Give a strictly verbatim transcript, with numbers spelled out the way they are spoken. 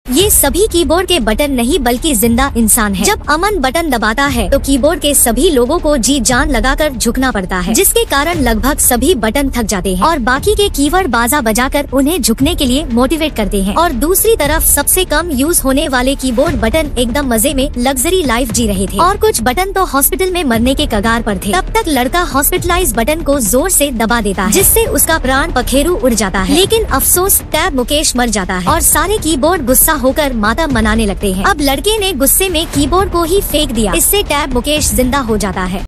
ये सभी कीबोर्ड के बटन नहीं बल्कि जिंदा इंसान है। जब अमन बटन दबाता है तो कीबोर्ड के सभी लोगों को जी जान लगाकर झुकना पड़ता है, जिसके कारण लगभग सभी बटन थक जाते हैं और बाकी के कीवर्ड बाजा बजाकर उन्हें झुकने के लिए मोटिवेट करते हैं। और दूसरी तरफ सबसे कम यूज होने वाले कीबोर्ड बटन एकदम मजे में लग्जरी लाइफ जी रहे थे और कुछ बटन तो हॉस्पिटल में मरने के कगार पर थे। तब तक लड़का हॉस्पिटलाइज बटन को जोर से दबा देता है, जिससे उसका प्राण पखेरु उड़ जाता है। लेकिन अफसोस टैब मुकेश मर जाता है और सारे कीबोर्ड गुस्सा होकर मातम मनाने लगते हैं। अब लड़के ने गुस्से में कीबोर्ड को ही फेंक दिया, इससे टैब मुकेश जिंदा हो जाता है।